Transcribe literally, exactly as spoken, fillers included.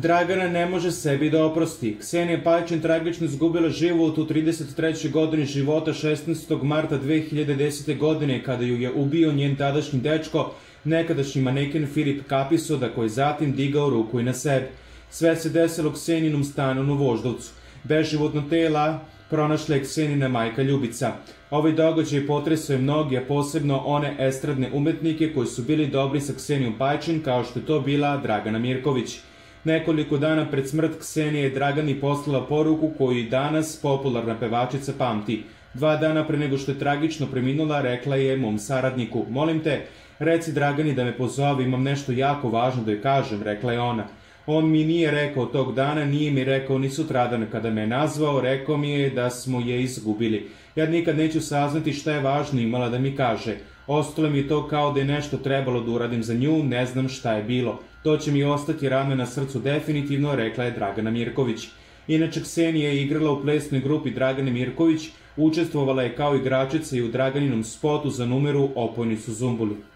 Dragana ne može sebi da oprosti. Ksenija Pajičin tragično izgubila život u trideset trećoj godini života šesnaestog marta dve hiljade desete. godine kada ju je ubio njen tadašnji dečko, nekadašnji maneken Filip Kapisoda, koji zatim digao ruku i na sebe. Sve se desilo u Ksenijinom stanu u Voždovcu. Beživotno tela pronašla je Ksenijina majka Ljubica. Ovaj događaj potresao je mnogi, a posebno one estradne umetnike koji su bili dobri sa Ksenijom Pajičin, kao što je to bila Dragana Mirković. Nekoliko dana pred smrt Ksenije je Dragani poslala poruku koju i danas popularna pevačica pamti. Dva dana pre nego što je tragično preminula, rekla je mom saradniku: "Molim te, reci Dragani da me pozove, imam nešto jako važno da joj kažem", rekla je ona. On mi nije rekao tog dana, nije mi rekao ni sutradan kada me je nazvao, rekao mi je da smo je izgubili. Ja nikad neću saznati šta je važno imala da mi kaže. Ostalo mi je to kao da je nešto trebalo da uradim za nju, ne znam šta je bilo. To će mi ostati rame na srcu definitivno, rekla je Dragana Mirković. Inače, Ksenija je igrala u plesnoj grupi Dragane Mirković, učestvovala je kao igračica i u Draganinom spotu za numeru Opojni su zumbuli.